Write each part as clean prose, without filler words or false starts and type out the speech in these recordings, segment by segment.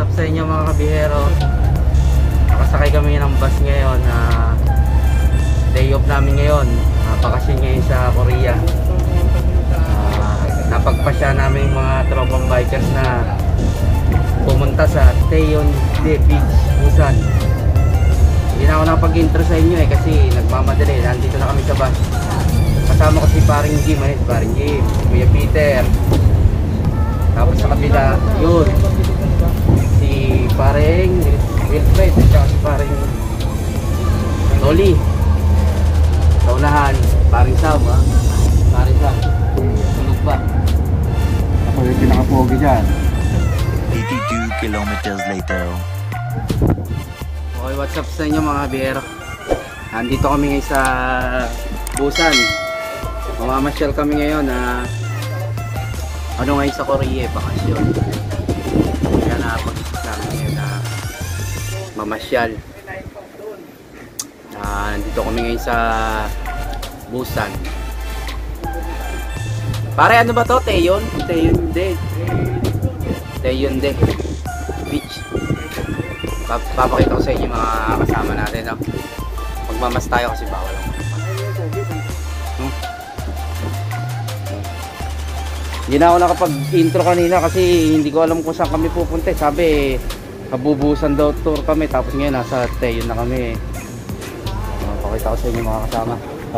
up sa inyo mga kabihero? Nakasakay kami ng bus ngayon. Day off namin ngayon. Bakasyon ngayon sa Korea. Napagpasya namin mga tropang bikers na pumunta sa Taeyongdae Beach, Busan. Hindi na ako nakapag-intro sa inyo kasi nagmamadali. Nandito na kami sa bus. Kasama ko si paring Jim, paring Jim, Kuya Peter. Tapos sa kabila, yun, si paring Wilfred at saka si paring Noli. Sa unahan, paring Sam, paring Sam, tulog pa. Ako yung pinaka-pogi dyan. 82 kilometers later. Okay, what's up sa inyo mga kabihero? Nandito kami ngayon sa Busan. Mamamasyal kami ngayon ngayon sa Korea, bakasyon. Kaya napag-isip namin ngayon na mamasyal. Nandito kami ngayon sa Busan. Pare, ano ba to? Taeyongdae Beach. Papakita ko sa inyo mga kasama natin, no? Magmamas tayo kasi bawal lang. Hindi na ako nakapag-intro kanina kasi hindi ko alam kung saan kami pupunta. Sabi, kabubusan daw tour kami. Tapos ngayon nasa Taeyon na kami. Pakita ko sa inyo mga kasama.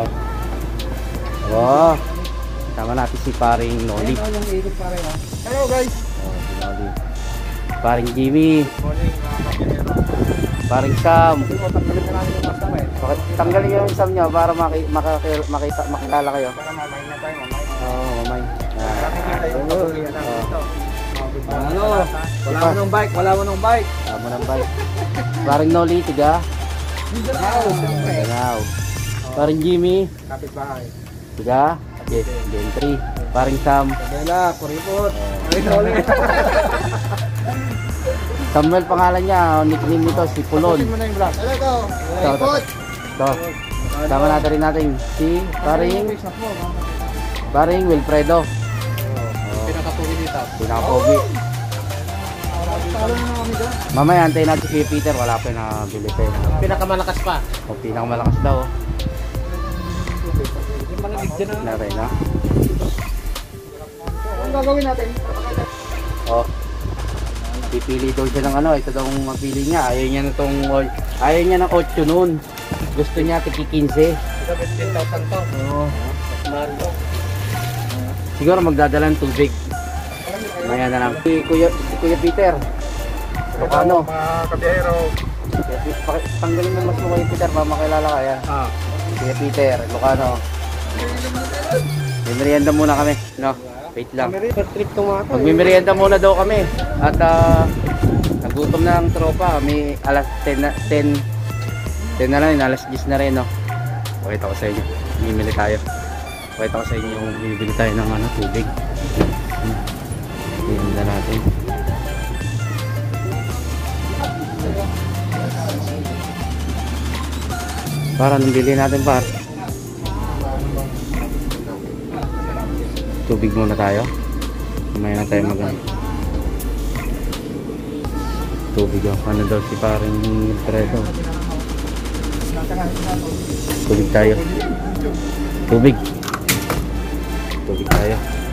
Wow, kasama natin si paring Noli. Hello guys. Si Noli. Paring Jimmy. Paring Sam. Tanggalin yung Sam nyo para makilala kayo. Para mamay na tayo, mamay. Oo, mamay. Ano? Wala mo ng bike, wala mo ng bike. Wala mo ng bike. Paring Noli, tiga. Wow. Paring Jimmy. Kapit bahay. Tiga. Gen 3. Paring Sam. Bella, kuripot. Ay, Samuel pangalan niya, nickname nito si Pulon. mo na yung vlog. Hello, Ito. Sama natin rin natin si paring Wilfredo. Pinakatuloy dito. Pinaka-pogi. Mamaya antayin natin si Peter, wala pa na bili pa yun. Pinakamalakas pa. O pinakamalakas daw. Yung malamig dyan na. Natin na. Ang gagawin natin? O. Pipili daw siya ng ito daw ang mapili niya. Ayaw niya ng 8 noon. Gusto niya tiki 15. Ito 15,000 to. Oo. Mahal to. Siguro magdadala ng tubig. Maya na lang. Si Kuya Peter. Ano? Mga kabiyero. Tanggalin mo mas mo Kuya Peter para makilala ka yan. Kuya Peter, Lucano. May merienda muna kami, no? Wait lang. Magmimerienda muna daw kami. At nagutom na ang tropa. Kami alas 10 na lang, alas 10 na rin, no? Pakita ko sa inyo. Bibili tayo. Pakita ko sa inyo yung bibili tayo ng tubig. Bibili natin. Para nabili natin par. Tubig muna tayo. Mamaya na tayo tubig o. Ano daw si paring Wilfredo. Tubig tayo. Tubig tayo.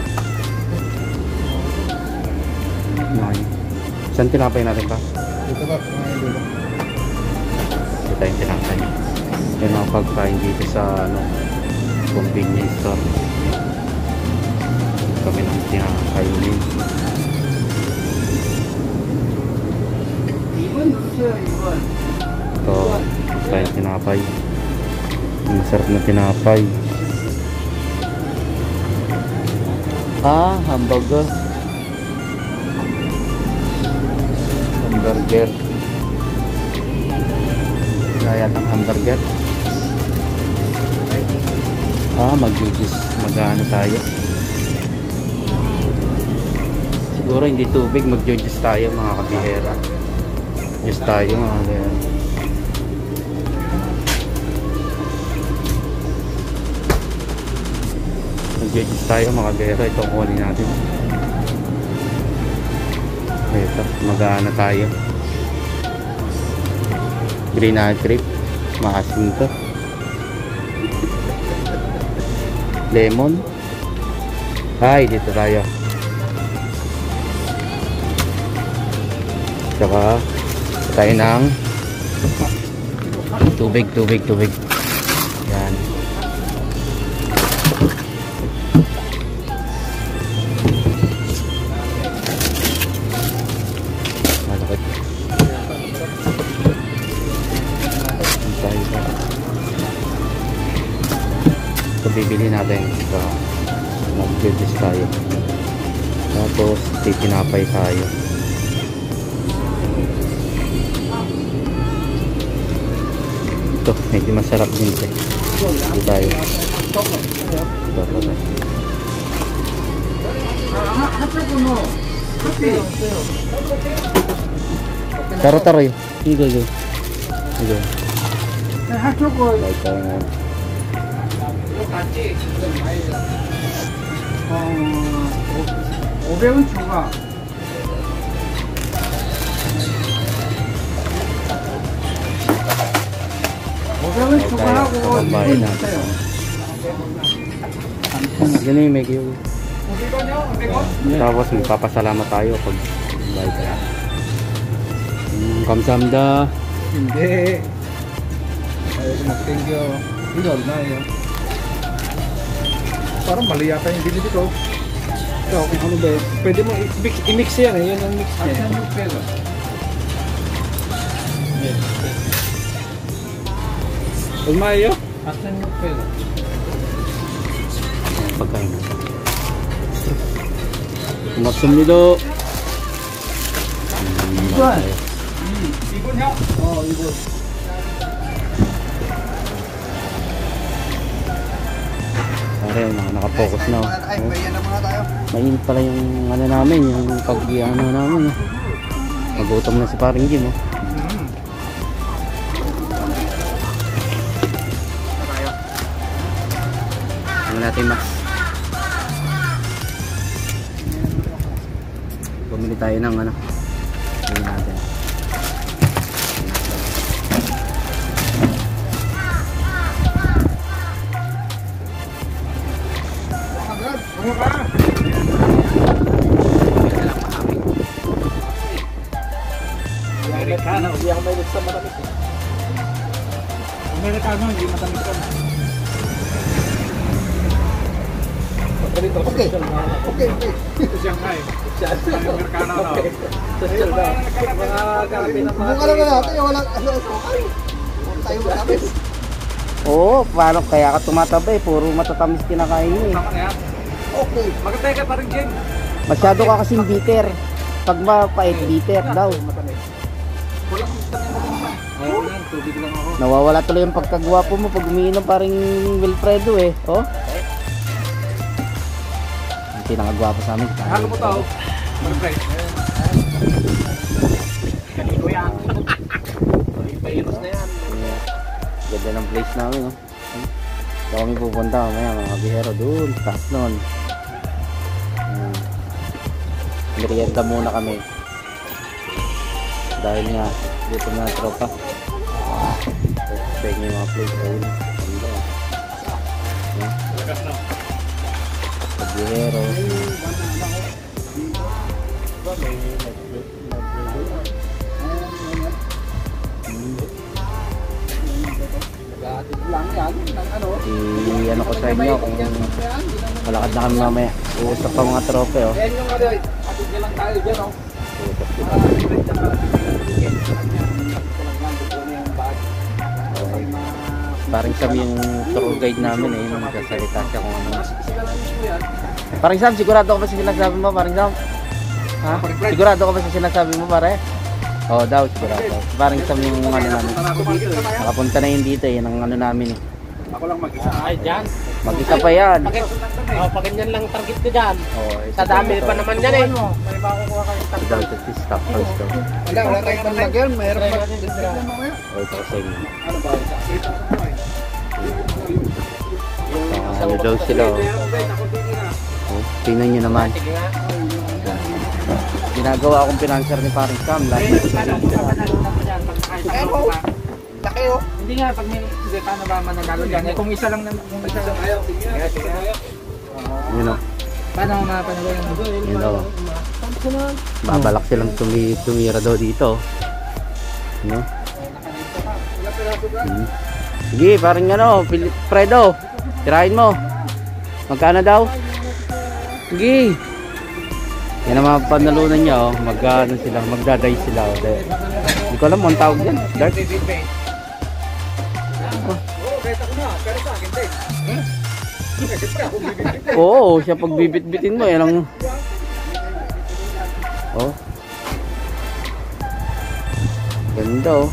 Saan tinapay natin pa? Dito ba? Ito tayong tinapay. Yan ang pagkain dito sa convenience store. Kami nang tinakainin. Ito tayong tinapay. Masarap na tinapay. Hamburger. Kaya ang hamburger. Mag-ano tayo. Siguro hindi tubig, mag-juice tayo mga kabihera. Juice tayo mga kabihera. Mag-juice tayo mga kabihera. Ito kunin natin. Ito, mag-aano tayo. Grenade trip. Maasim to. Lemon. Ay, dito tayo. Tsaka tayo ng tubig. Yan. Malakit. Ito bibili natin. Ito. Mag-juice tayo. Tapos titinapay tayo. Ito, medyo masarap din ito. Ito tayo. Ito. Taro yun. Sige. Baik tayo nga. Pambayad natin. Yan yung medyo. Tapos magpapasalamat tayo pag bayad tayo. Kamsamda. Hindi. Thank you. Idol na yun. Parang mali yata yung binili ko. Ito, ano ba yun? Pwede mo i-mix yan eh. Yan ang mix niya. Mayo? Asan yung pwede? Pagkain. Maksum nito. Ibon niya? Oo, ibon. Pare, nakapokus na. Mainit pala yung ano namin, yung pag-ano namin. Magutom na si paring Jim. Ano natin mas? Bumili tayo ng ano. Bumili natin. Amerikano, hindi ako may sa matamis. Amerikano, hindi matamis ka. Okay. Ito Shanghai. Amerikano na. Social na. Mga kakapi na mga. Mukha naman natin, wala tayo matamis. Oo, paano kaya ka tumatabay? Puro matatamis kinakain mo eh. Okay. Maganda ka pa rin, Jen. Masyado ka kasing bitter. Pag mapait, bitter daw. Nawawala tuloy yung pagkagwapo mo pag umiinom parang Wilfredo eh. Oh? Ang pinakagwapo sa amin. Halo mo tao. Wilfredo. Kanino yan? Virus na yan. Ganda ng place namin oh. Saan kami pupunta mamaya mga bihero doon. Stop nun. Merienda muna kami. Dahil nga dito na tropa. Sa inyo yung mga place ayun. Ganda. Pagbihero. I-ano ko sa inyo kung malakad na kami mamaya. Uusap pa mga tropa oh. Yan yung ano, atid lang tayo dyan oh. Parang Sam yung tour guide namin eh, yung magsasalita siya kung ano. Parang Sam, sigurado ka ba sa sinasabi mo, parang Sam? Ha? Sigurado ka ba sa sinasabi mo, pare? Oo daw, sigurado. Parang Sam yung ano namin. Nakapunta na yun dito eh, ng ano namin eh. Ako lang mag-isa. Ay, dyan. Mag-isa pa yan. Pag ganyan lang target ko dyan. Oh, Sa dami pa naman yan eh. May makukuha kayong Si Dal to stop house daw. wala tayong panlagyan. Mayroon pa. O ito sa inyo. Ano ba? Ano daw sila oh. Oh, tingnan nyo naman. Sige nga. Ginagawa akong pinanser ni Paring Cam. Lagi ko sa Laki oh. Hindi nga, pag may hindi ka na ba mananalo dyan. Kung isa lang naman. Kung isa lang ayaw. Yun o. Paano mapanalo yung Yun o. Babalak silang tumira daw dito. Ano? Sige, parang ano, Fredo. Tirahin mo. Magkano daw? Sige. Yan ang mga panalunan niya, oh. Magkano sila, magdaday sila. Oh. Hindi ko alam mo ang tawag yan. Dark. Oo, siya pag bibit-bitin mo, yan ang... Oh. Ganda, oh.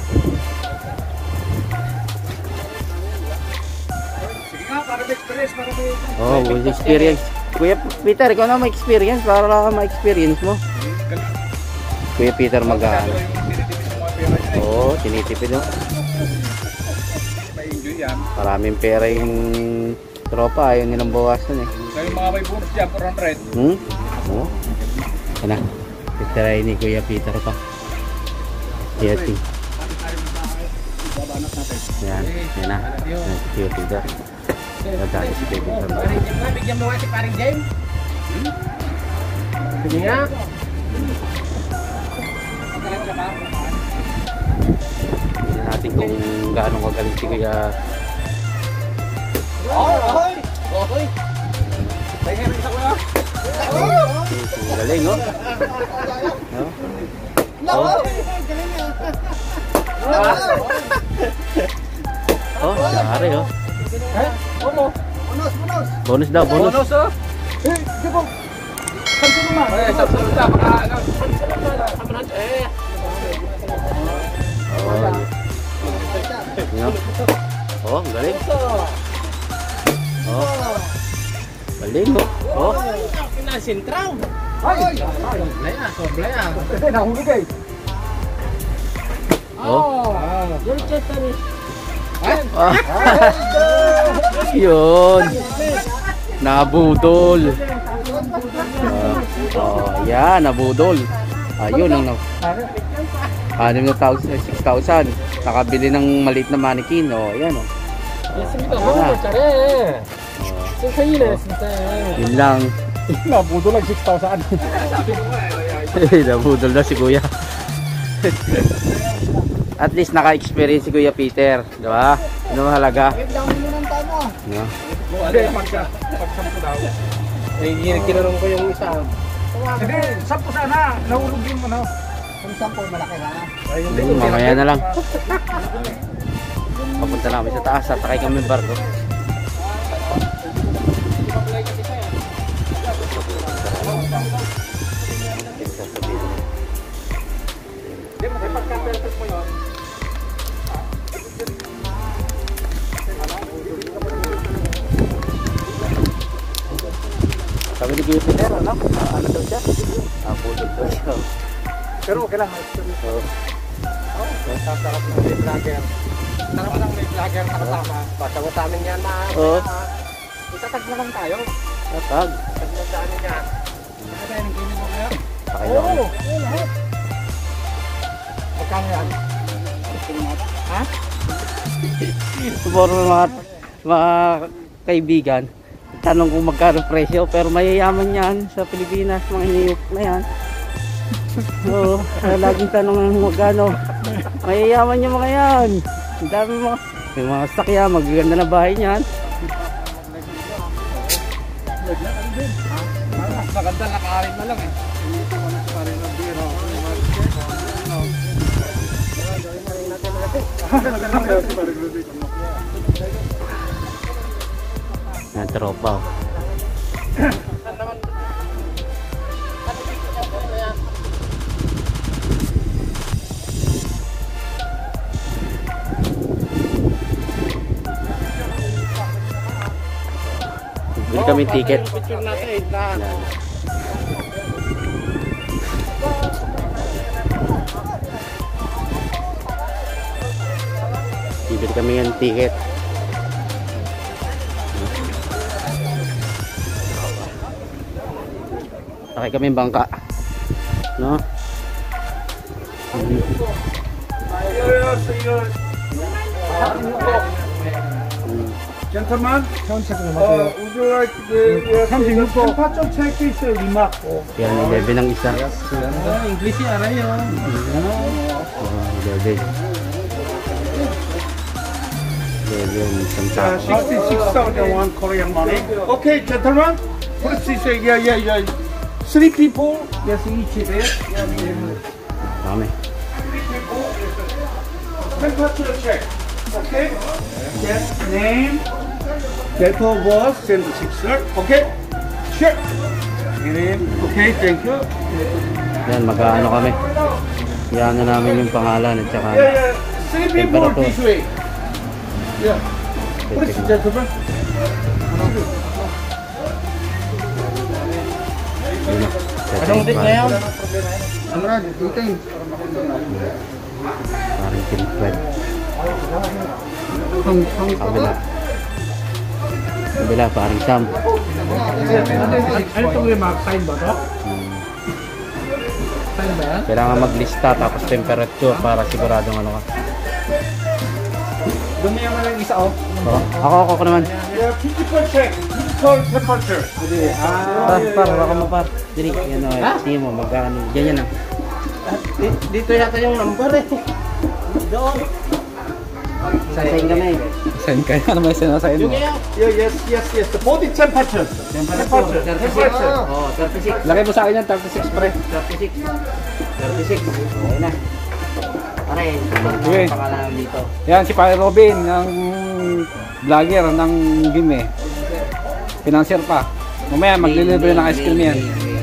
Oh, with experience. Kuya Peter, ikaw na may experience para ma-experience mo. Kuya Peter mag-ano. Oo, tinitipid mo. Maraming pera yung tropa, ayaw nilang bawasan eh. yung mga may bonus dyan, 400. Oo. Yan na. Titirahin ni Kuya Peter pa. Yeti. Yan, yan na. Yan si Kuya Peter. Nadali si Kuya Peter. Bigyan mo nga si paring James. Sige nga. Tignan natin kung gaano kagaling si Kuya. Okay. Galing, oh. Oh, nangyari, oh. Bonus daw, bonus. oh. Oh, galing. Oh. Galing, oh. Oh. Pinasintraw. Sobra yan. Nahulog eh. Oh. Yung cheta ni. Ah. Yun. Nabudol. Oh, yan, nabudol. Ayun ang 6,000. Nakabili ng maliit na mannequin. Oh, ayan, oh. Yun lang. Nabudol lang 6,000. Nabudol na si Kuya. At least naka-experience si Kuya Peter, di ba? Ano mahalaga? No? Pag-sampo daw. Kinanong ko yung isa. Hindi, 10 sana. Nahulog yung ano. Kung 10 malaki na. Mamaya na lang. Papunta namin sa taas at sakay kami barko. Sabi ni Kuya Peter, ano? Ano daw siya? Pudol daw siya. Pero okay lang. Oo. Sarap ng may vlogger. Sarap ng may vlogger na kasama. Pasagot amin yan na. Oo. Itatag na lang tayo. Natag. Pagmagdaan niya. Ano tayo ng gaming mo kaya? Sakay na kami. Lahat. Magkano yan? Ha? Siguro mga kaibigan, tanong kung magkano presyo, pero mayayaman yan sa Pilipinas, mga hiniyok na yan. Oo, laging tanong ng magkano. Mayayaman yung mga yan. Ang dami mo. May mga sakya, magaganda na bahay niyan. Maganda nakaharin na lang eh. Yan, tropa. Bili kami ticket. Picture natin. Na. Bibili kami ng ticket. Sakay kami bangka. No? Gentlemen, would you like the 36번 파점 체크 있어요, 리막. Yan, 11 ang isa. English 알아요. 11. 11, isang tako. 66,001 Korean money. Okay, gentlemen, please say yeah. 3 people, yes, each there. Dami. Temperature check. Okay. Yes, name, date of birth, and signature. Okay. Check. Okay, thank you. Yan, mag-ano kami. Yan na namin yung pangalan at saka Yeah. 3 people Temperature. this way. Yeah. Please, gentlemen. Anong date ngayon? Amrad, detail. Parang tinipad. Kabila. Kabila, parang Sam. Ano itong remark? Sign ba ito? Sign ba yan? Kailangan maglista tapos temperature para siguradong ano ka. Dumiyan mo lang isa, oh. Ako naman. Yeah, physical check. Physical temperature. Baka mo par. Dili, yan o. Sige mo, mag-ano. Ganyan lang. Dito yata yung number eh. Doon. Sasayin kami. Send kayo. Ano may sinasayin mo? Yeah, yes. The body temperature. Temperature. 36. Oh, 36. Lagay mo sa akin yan, 36 pre. 36. 36. Okay na. Pare, Okay. pangalan dito. Yan, si Pare Robin, ng vlogger ng game eh. Financier pa. Mamaya, maglilibre ng ice cream yan.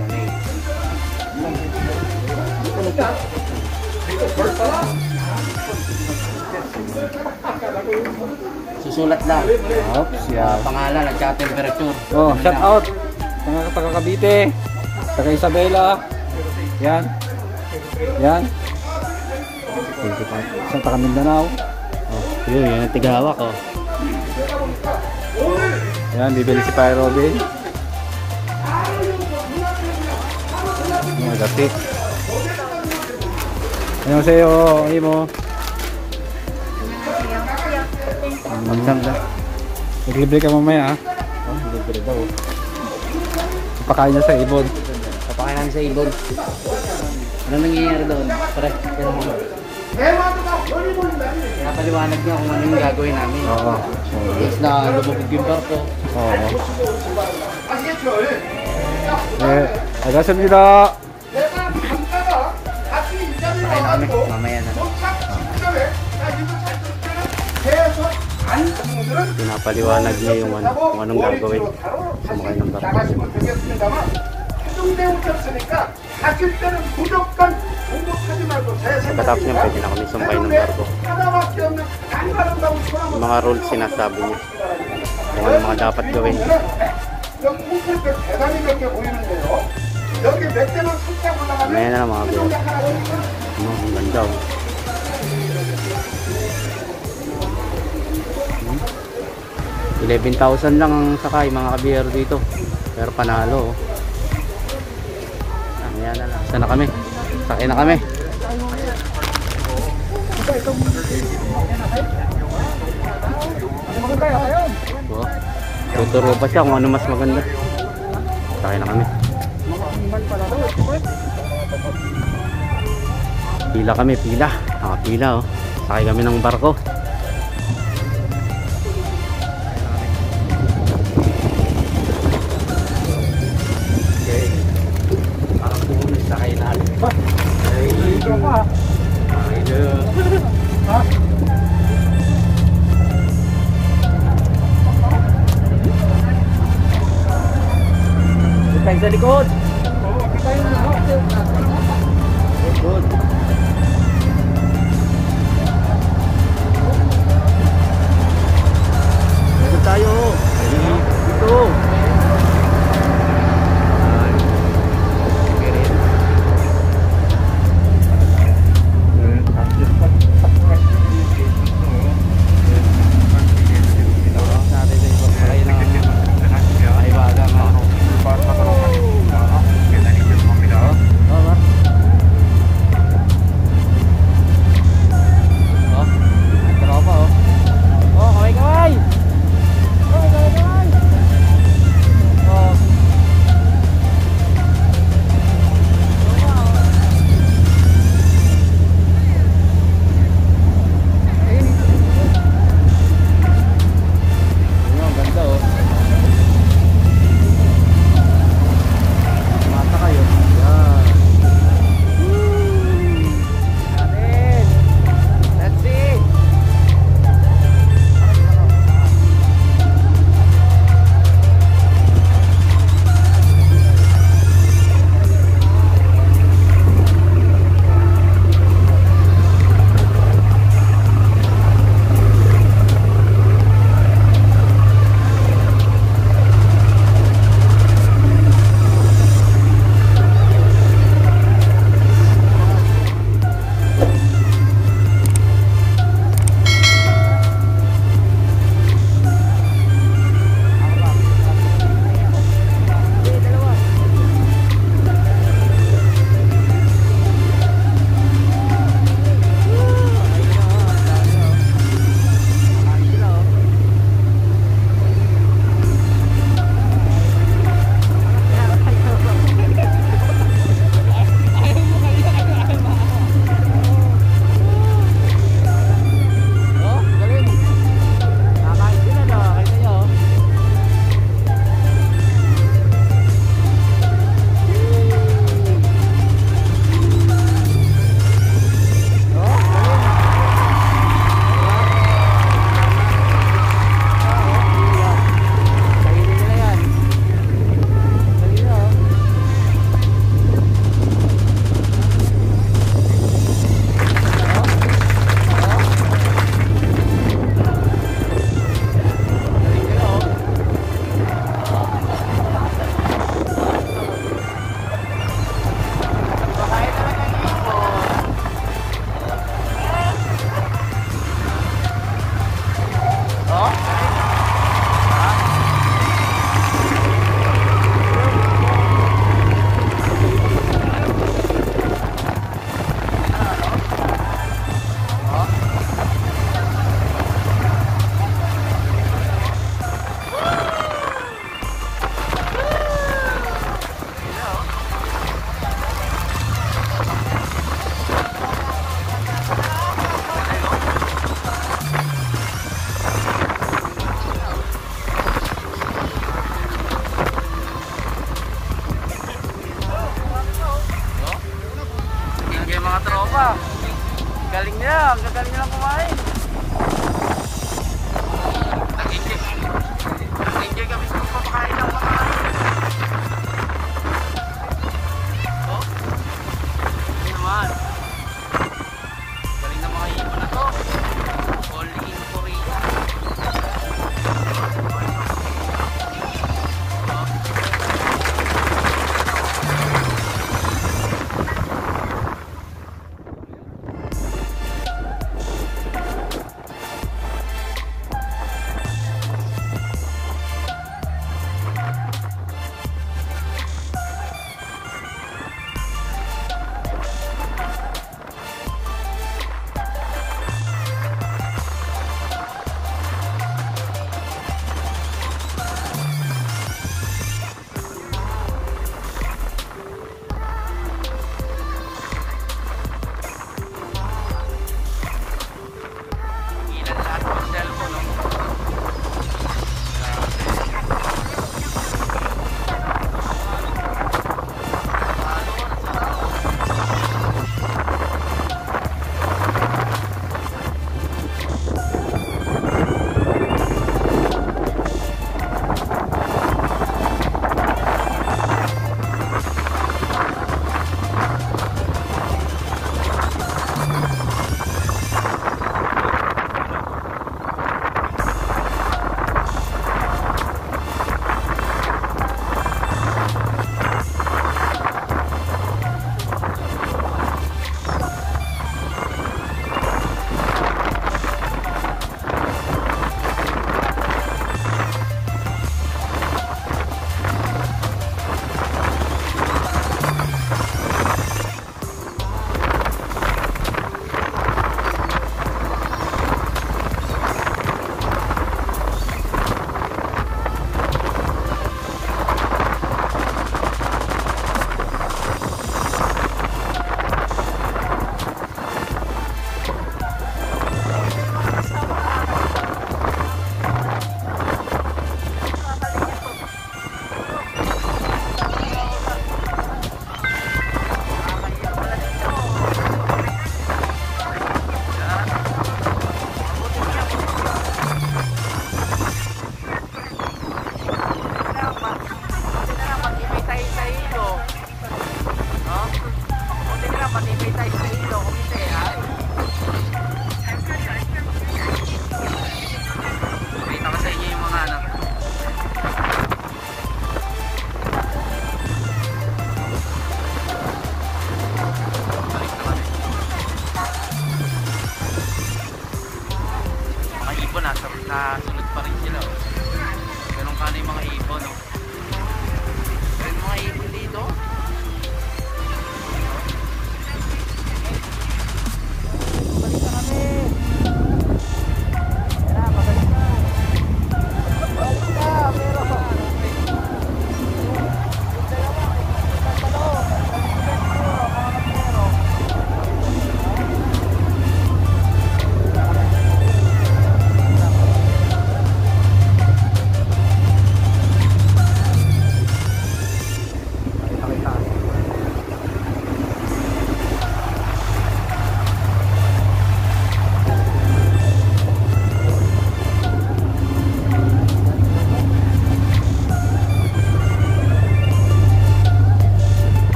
Susulat lang. Oops, yeah. Pangalan at saka temperature. Oh, shout out. Taga Cavite, taga Isabela. Yan. Yan. Sa taga Mindanao. Oh, yun ang tigawak oh. Yan, bibili si Pare Robin. Mga gati. Ano sa'yo, Imo? Magsam ka. Maglibre ka mamaya ha. Oh, libre daw. Pakain niya sa ibon. Papakain namin sa ibon. Ano nangyayari doon? Pare, pero mo. Kaya paliwanag niya kung ano yung gagawin namin. Oo. Yes na lumubog yung barko. Oo. Agasab니다. Pakain na kami. Mamaya na. Pinapaliwanag niya yung ano, kung anong gagawin. Sumakay ng barko. Pagkatapos niya, pwede na kami sumakay ng barko. Yung mga rules sinasabi niya. Kung ano mga dapat gawin. Mamaya na lang mga bro. Ano, ang ganda oh. 11,000 lang ang sakay mga kabiyero dito. Pero panalo oh. Ayan na lang. Saan na kami? Sakay na kami. Oh. Tuturo pa siya kung ano mas maganda. Sakay na kami. Pila kami, pila. Nakapila oh. Sakay kami ng barko. Tayo sa likod. Good. Dito tayo. Dito. ang gagaling nilang kumain. Nag-enjoy kami sa pagpapakain ng mga oh, hindi naman. Galing na mga ibon na to. All in Korea. Nasunod pa rin sila. Ganun ka na yung mga ibon. Pero yung mga ibon dito, balik na kami. Pabalik na. Balik na, pero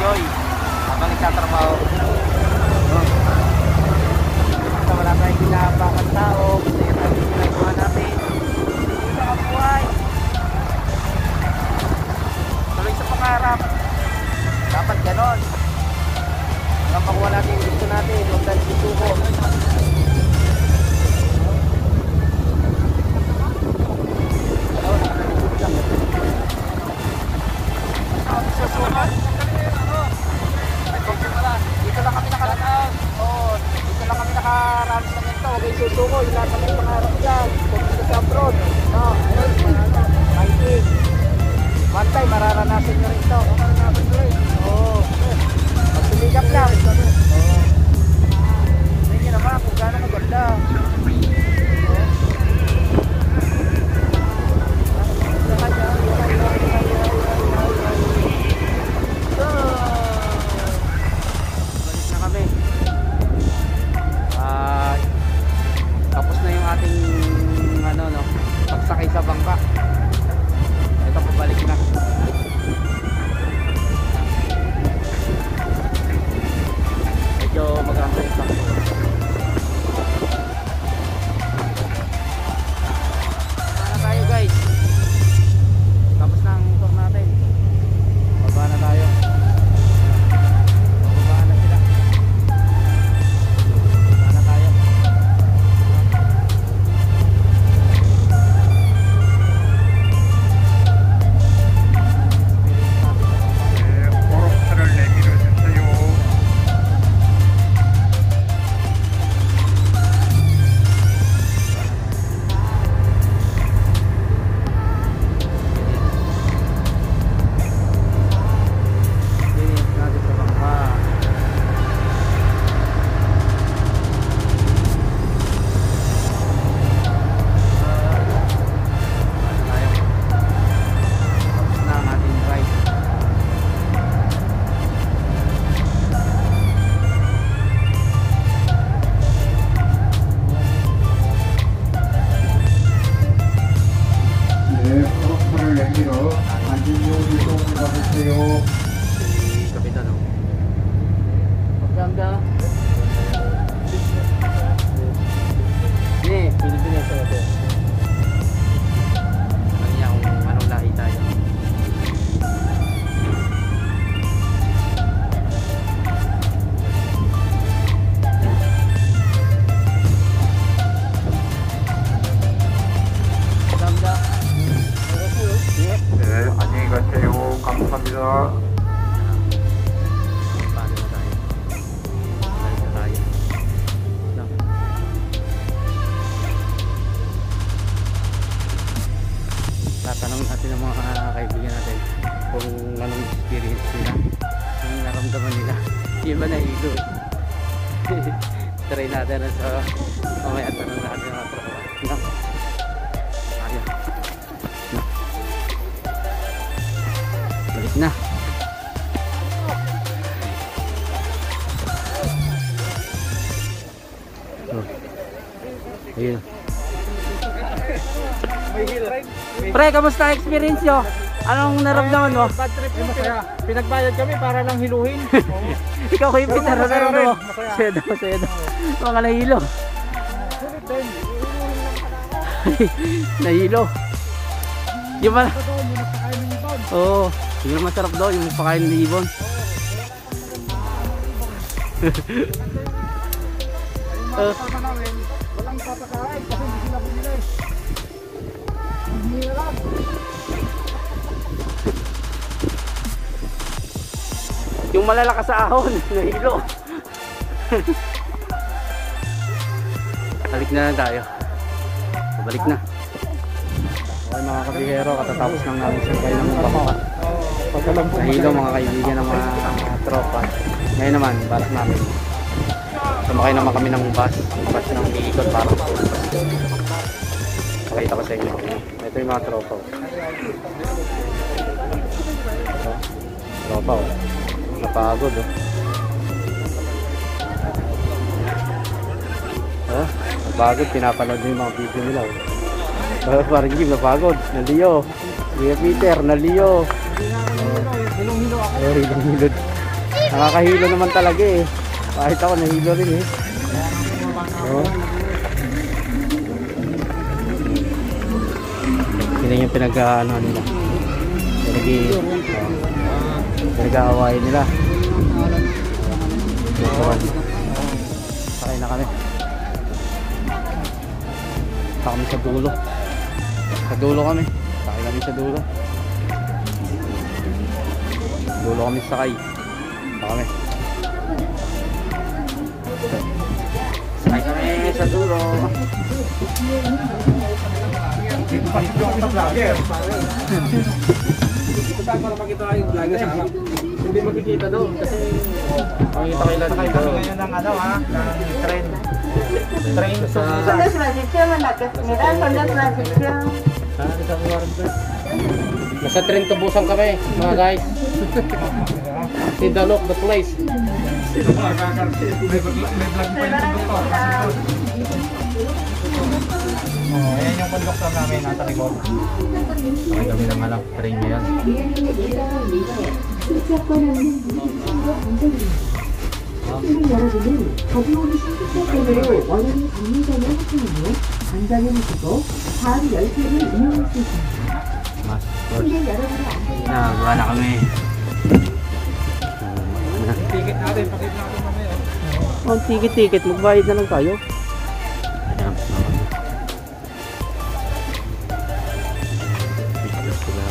Joy. Babalik sa trabaho. So, wala tayong ginabakang tao. Kasi natin ginagawa natin. Sa kabuhay. Tuloy sa pangarap. Dapat ganon. Hanggang makuha natin yung gusto natin. Huwag tayo susuko. Dito lang kami nakaranas. Oo, dito lang kami nakaranas ng ganito. Huwag kayong susuko. Yung lahat kami pangarap dyan. Kung dito sa abroad. No, fighting. One time, mararanasan nyo rin ito. Mararanasan nyo rin. Oo. Magsuligap lang. Oo. Tingnan nyo naman kung gano'n maganda. Tapos na yung ating pagsakay sa bangka. Ito, pabalik na. Medyo maganda yung sakto. Sana tayo guys. Tapos na ang tour natin. Baba na tayo. Bababa na sila. Baba na tayo. Kapitan, oh. Pagkanda. Hindi, Pilipinas sa ito. Ano niya kung anong lahi tayo. Pagkanda. 네, 안녕히 가세요. 감사합니다. Paano na tayo? Balik na tayo. No. Tatanungin natin ang mga kaibigan natin kung anong experience nila, kung naramdaman nila. Yun ba nahilo? Try natin na sa mamaya tanong natin ang mga tropa. No? Ayun. No. Balik na. Oh. Ayun. Pre, kamusta ang experience nyo? Anong naramdaman mo? Bad trip yun. Pinagbayad kami para lang hiluhin. Ikaw ko yung pinararamdaman mo. Saya daw. Mga nahilo. Nahilo. Yung man. Oo. Yung masarap daw, yung pakain ng ibon. Walang papakain kasi hindi sila bumili. Hindi na lang. Yung malalakas sa ahon, nahilo. Balik na lang tayo. Balik na. Okay mga kabihero, katatapos lang namin sakay ng bangka. Nahilo mga kaibigan ng mga tropa. Ngayon naman, balak namin. Sumakay naman kami ng bus ng iikot para sa bus. Pakita ko sa inyo. Ito yung mga tropa. Tropa, oh. Napagod, oh. Oh, napagod. Pinapanood yung mga video nila, oh. Parang Jim, napagod. Naliyo. Kuya Peter, naliyo. Hilong-hilo ako. Oh, hilong-hilo. Nakakahilo naman talaga eh. Kahit ako nahilo rin eh. Oh. Sila yung pinag-ano nila. Pinag-aawain nila. Sakay na kami. Sakay kami sa dulo. Sa dulo kami. Sakay kami sa dulo. Dulo kami sakay. Sakay kami. Sakay kami sa dulo. Dito tayo para makita yung vlogger sa harap. Hindi makikita doon kasi Makikita kayo lang sakay dito. kami ngayon ng ano ha, ng train. Train sa Son de transición en la que mira, son de transición. Nasa train tubusan kami, mga guys. See the look, the place. sino makakarating. May vlog pa yung conductor. Oh, ayan yung conductor namin nasa likod. Sakay kami ng alam, train ngayon. 여러분은 거부하기 신속하게로 원하는 방문점을 확인하며 안전을 하시고 다음 열차를 이용할 수 있습니다. Mas, 근데 여러분의 안전을 nagawa na kami. Ticket natin, pakita natin mamaya. Oh, ticket, magbayad na lang tayo. Ayan, picture sila.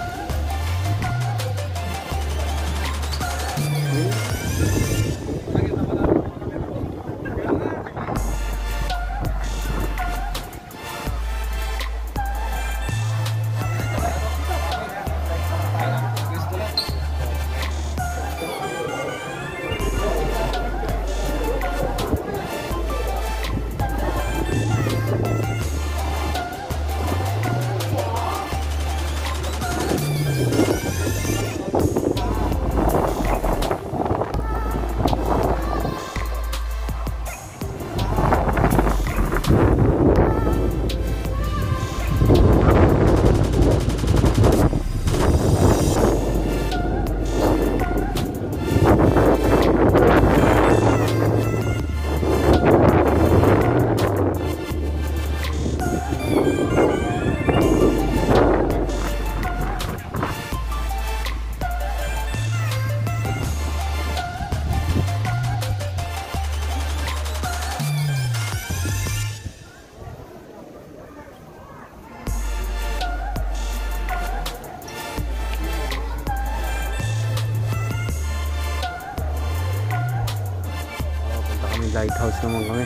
Lighthouse naman kami.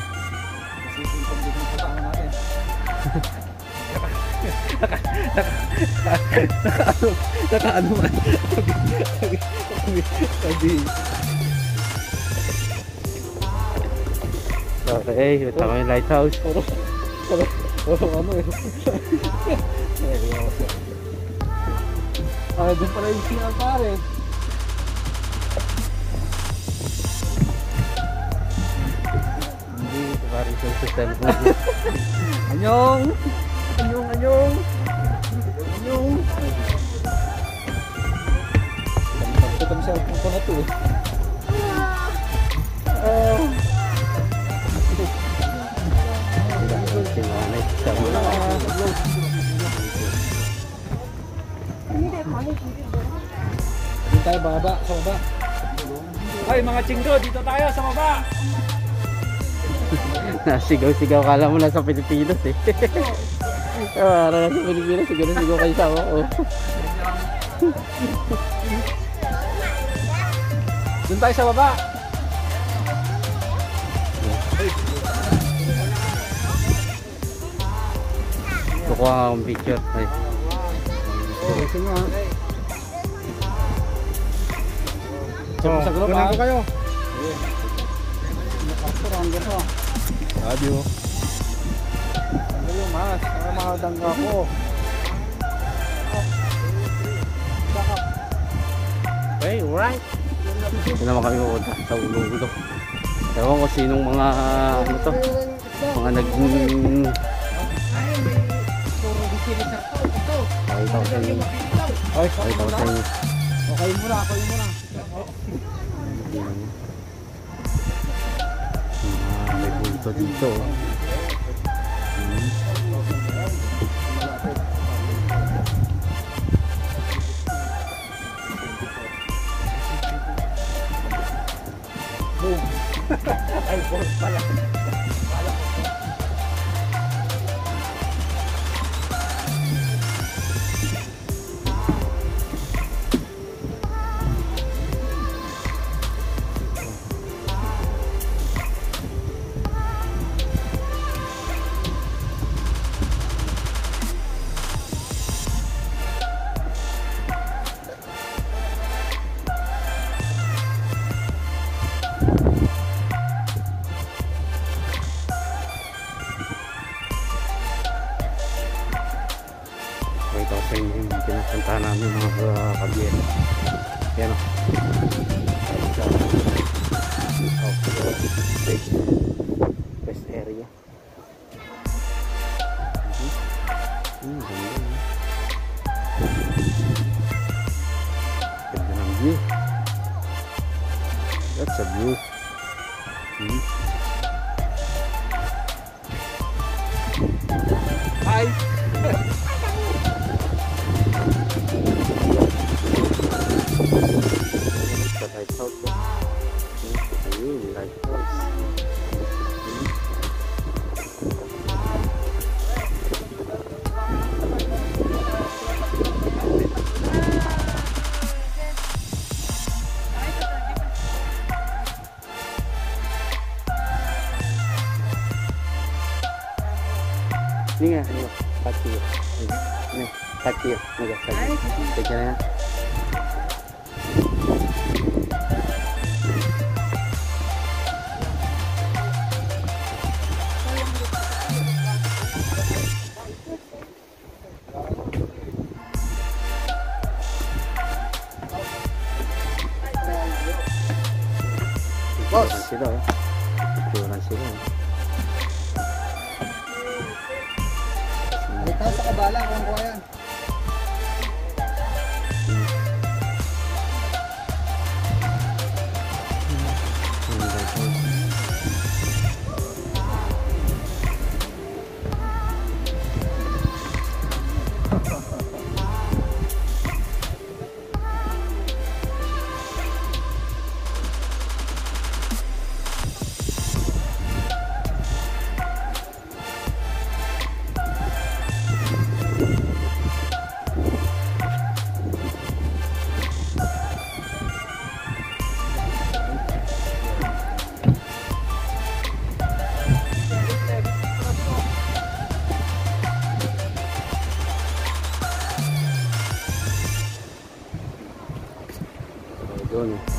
Nakaano man. Okay, ito kami yung lighthouse. Ano eh. Ah, doon pala yung signal pare. Hindi, parang sa cellphone. Anyong! Anyong! Itong cellphone ko na to eh. Dito tayo baba, sa baba. Ay mga chinggo, dito tayo sa baba. Nasigaw-sigaw, kala mo nasa Pilipinas eh. Para nasa Pilipinas, sigaw-sigaw kayo sa ako. Doon tayo sa baba. Kukuha akong picture. Ay. Sige nga. Sa grupo ha? Kayo. Nakapurang gano'n. Radio. Ano yung mas? Para makadangga ko. Okay, alright. Ito naman kami pupunta sa ulo-ulo. Ewan ko sinong mga ano to, mga Pakita ko sa inyo. Ay, Pakita ko sa inyo. okay muna. Tingnan niyo. May bulto dito. Ay, boss pala. Ito sa inyo yung pinapuntahan namin mga kabiyel. Yan o. Best area. Ganda ng view. That's a view. Hi! Sa lighthouse ko. Ayun, lighthouse. Ini nga, ano, kaki. Ini, kaki. Ini, kaki. Tignan na. Boss! Sila, oh. Picturean sila, oh. Lighthouse sa Kabala, kung ko yan. Doon, eh.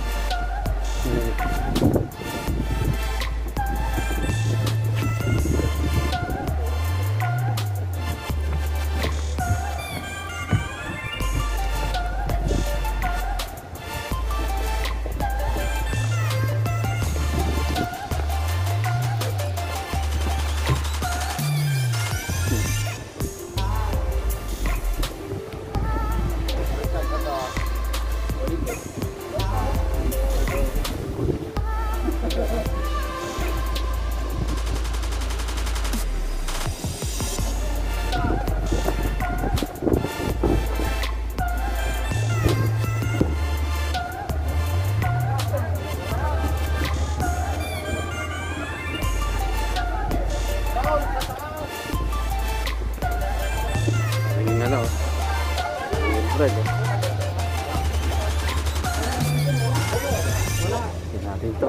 Yung ano, yung bread, oh. Tignan natin ito.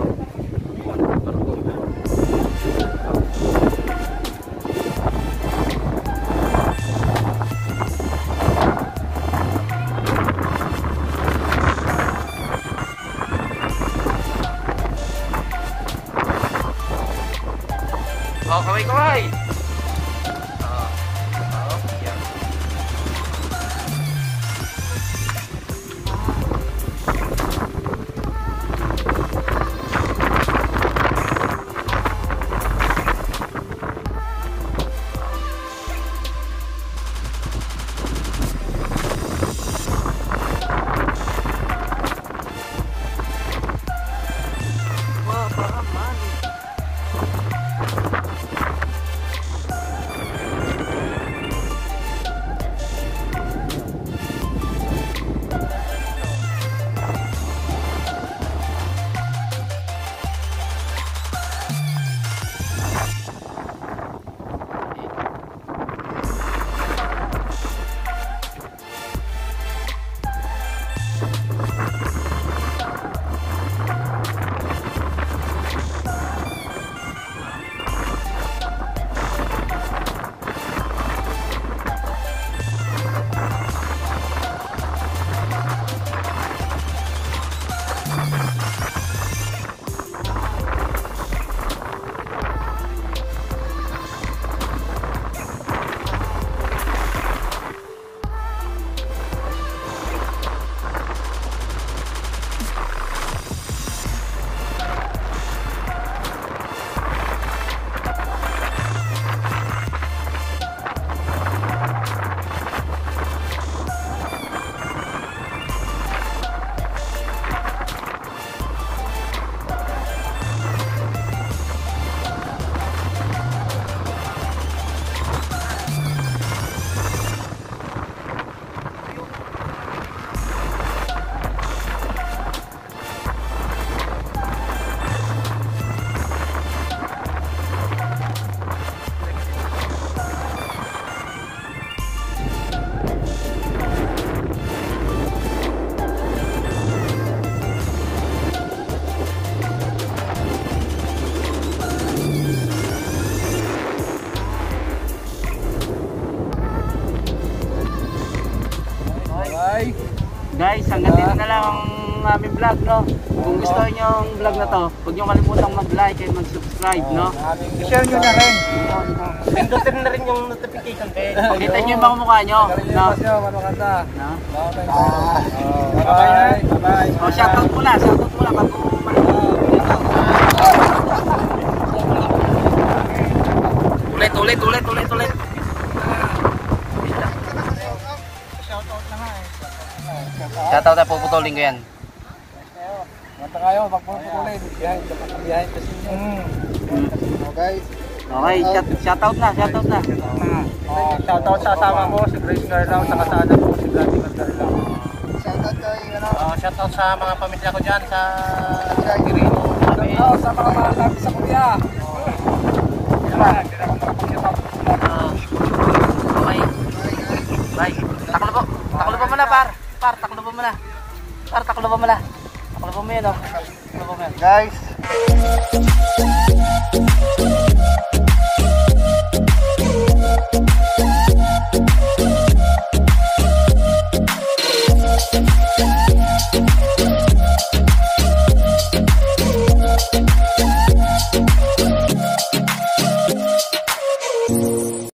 Oh, kaway-kaway! Yan. Guys, hanggang dito na lang ang aming vlog, no? Kung gusto niyo yung vlog na to, huwag niyo kalimutang mag-like and mag-subscribe, no? I-share nyo na rin. Pindutin na rin yung notification bell. Kita niyo yung mga mukha niyo, no? Maganda. No? Bye-bye. Bye-bye. O, shoutout muna bago ulit. Shoutout na puputulin ko yan. Mata kayo, magpupukulin. Behind the scene. Okay. Okay, shoutout na. Shoutout sa asawa ko, si Grace Garlaw, sa kasada ko, si Vladimir Garlaw. Shoutout kay ano. Shoutout sa mga pamilya ko dyan, sa Quirino. Shoutout sa mga mahal namin sa Korea. Hindi na ako makapag-shoutout. Okay. Bye. Taklo pa muna, par. Taklo pa muna. Taklo pa mo yan, oh. Guys.